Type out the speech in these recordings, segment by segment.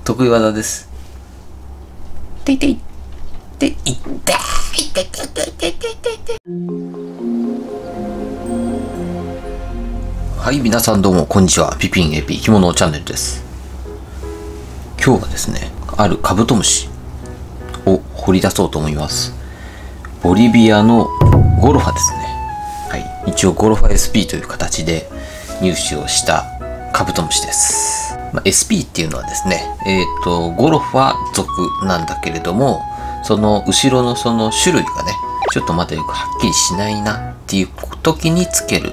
得意技です。ていていっていっていっていっていっていって。はい、皆さんどうもこんにちは。ピピンエピ着物チャンネルです。今日はですね、あるカブトムシを掘り出そうと思います。ボリビアのゴロファですね。はい、一応ゴロファ SP という形で入手をしたカブトムシです。SP っていうのはですね、ゴロファ属なんだけれども、その後ろのその種類がね、ちょっとまだよくはっきりしないなっていう時につける、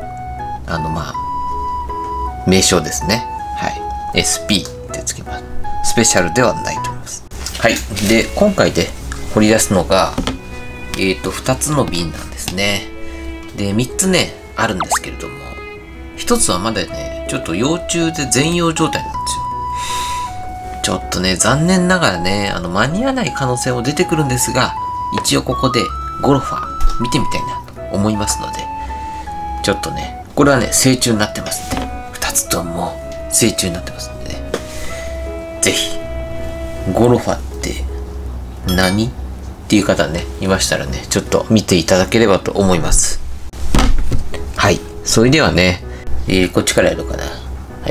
名称ですね。はい。SP ってつけます。スペシャルではないと思います。はい。で、今回で掘り出すのが、2つの瓶なんですね。で、3つね、あるんですけれども、1つはまだね、ちょっと幼虫で全幼状態なんですよ。ちょっとね、残念ながらね、間に合わない可能性も出てくるんですが、一応ここでゴロファ見てみたいなと思いますので、ちょっとね、これはね、成虫になってますんで、2つとも成虫になってますんでね、ぜひ、ゴロファって何っていう方ね、いましたらね、ちょっと見ていただければと思います。はい。それではね、こっちからやろうかな。はい。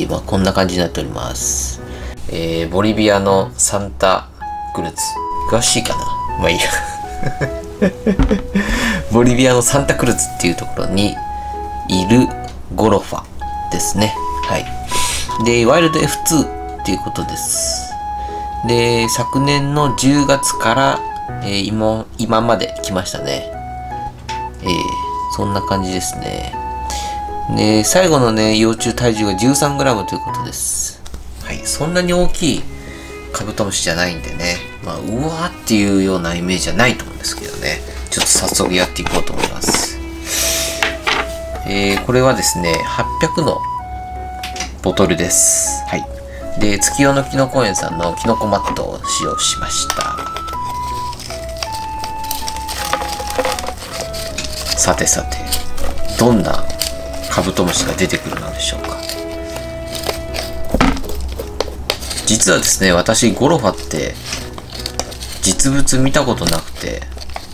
こんな感じになっております。ボリビアのサンタクルツ。詳しいかな？まあいいや。ボリビアのサンタクルツっていうところにいるゴロファですね。はい。で、ワイルド F2 っていうことです。で、昨年の10月から、今まで来ましたね。そんな感じですね。で、最後のね、幼虫体重が 13g ということです。はい。そんなに大きいカブトムシじゃないんでね。うわーっていうようなイメージじゃないと思うんですけどね。ちょっと早速やっていこうと思います。これはですね、800のボトルです。はい。で、月夜のきのこ園さんのきのこマットを使用しました。さてさて、どんなカブトムシが出てくるのでしょうか。実はですね、私ゴロファって実物見たことなくて、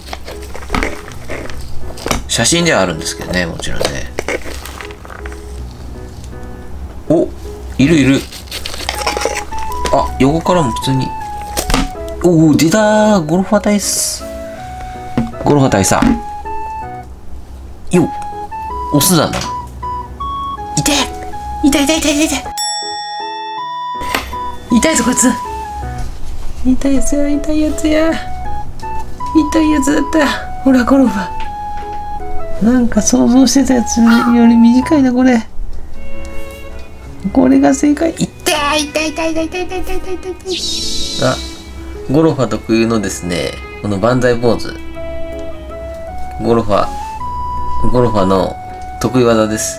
写真ではあるんですけどね、もちろんね。お、いる。あ、横からも普通に。おお、出たー、ゴロファ大佐。ゴロファ大佐。よっ、オスだな。痛いぞこいつ。痛いやつや。痛いやつだった。ほらゴロファ。なんか想像してたやつより短いなこれ。これが正解。痛い。あ、ゴロファ特有のですね、この万歳ポーズ。ゴロファの得意技です。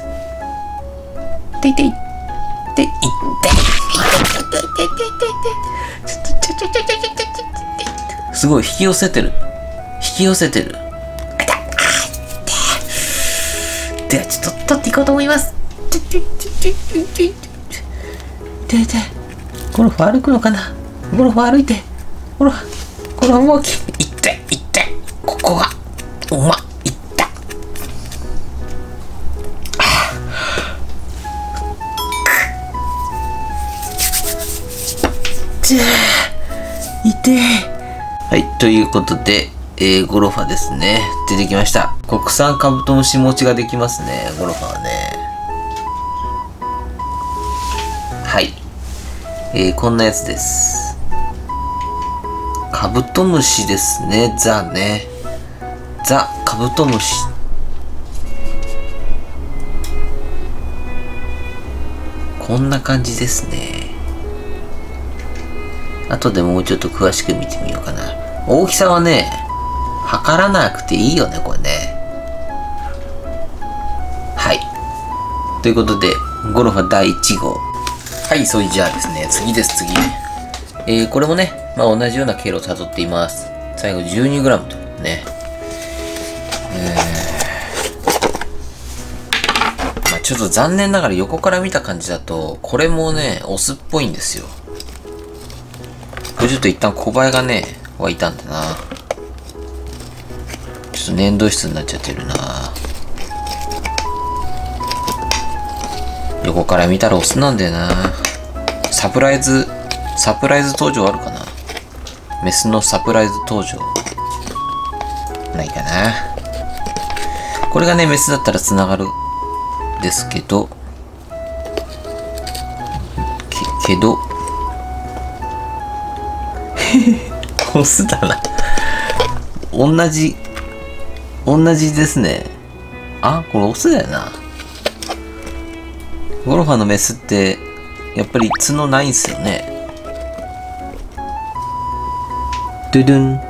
すごい引き寄せてる。ではちょっと取っていこうと思います。ゴロファ歩くのかな。ゴロファ歩いて。ゴロファもういってここがいった。痛い。はい、ということで、ゴロファですね。出てきました。国産カブトムシ持ちができますね、ゴロファはね。はい。こんなやつです。カブトムシですね、ザカブトムシ。こんな感じですね。後でもうちょっと詳しく見てみようかな。大きさはね、測らなくていいよね、これね。はい。ということで、ゴロファ第1号。はい、それじゃあですね、次。これもね、同じような経路を辿っています。最後 12g とね。ちょっと残念ながら横から見た感じだと、これもね、オスっぽいんですよ。 これちょっと一旦小バエがね、湧いたんだな。ちょっと粘土質になっちゃってるな。横から見たらオスなんだよな。サプライズ登場あるかな。メスのサプライズ登場。ないかな。これがね、メスだったら繋がる。ですけど、オスだな。同じですね。あ、これオスだよな。ゴロファのメスって、やっぱり角ないんすよね。ドゥドゥン。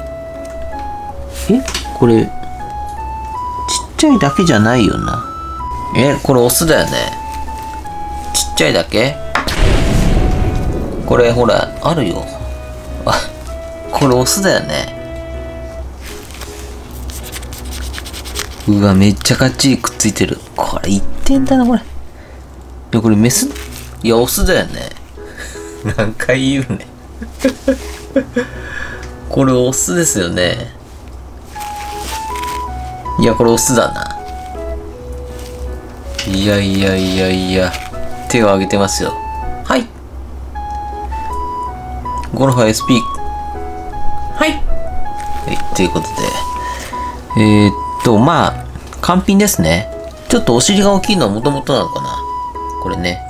これ、ちっちゃいだけじゃないよな。これオスだよね。ちっちゃいだけ？これほら、あるよ。あ、これオスだよね。うわ、めっちゃかっちりくっついてる。これ一点だな、これ。いや、これメス？いや、オスだよね。何回言うね。これオスですよね。いや、これオスだな。いや、手を挙げてますよ。はい。ゴロファ SP。はい。ということで。まあ、完品ですね。ちょっとお尻が大きいのはもともとなのかな。これね。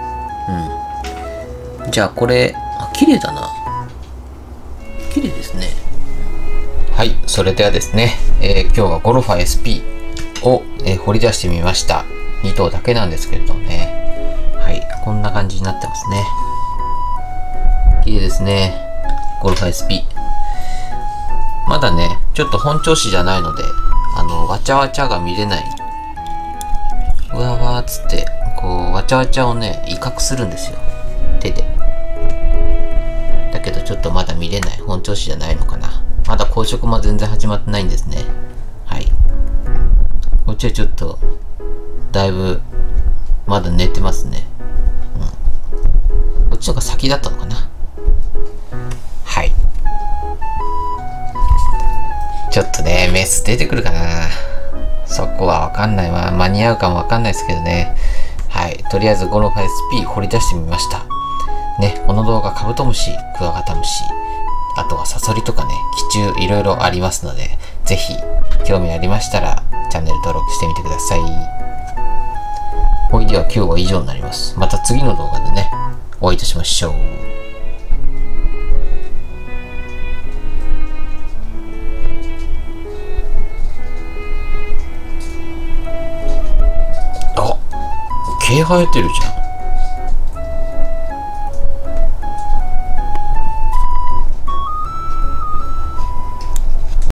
じゃあこれ、綺麗だな。綺麗ですね。はい。それではですね、今日はゴロファ SP を、掘り出してみました。2頭だけなんですけれどもね。はい。こんな感じになってますね。綺麗ですね。ゴルフ SP。まだね、ちょっと本調子じゃないので、わちゃわちゃが見れない。うわわーっつって、こう、わちゃわちゃをね、威嚇するんですよ。手で。だけどちょっとまだ見れない。本調子じゃないのかな。まだ公職も全然始まってないんですね。はい。こっちはちょっと、だいぶ、まだ寝てますね。こっちの方が先だったのかな。はい。ちょっとね、メス出てくるかな。そこはわかんないわ。間に合うかもわかんないですけどね。はい。とりあえずゴロファ SP 掘り出してみました。ね、この動画カブトムシ、クワガタムシ、あとはサソリとかね、気虫いろいろありますので、ぜひ興味ありましたらチャンネル登録してみてください。ほいでは今日は以上になります。また次の動画でね、お会いいたしましょう。あ、毛生えてるじゃん。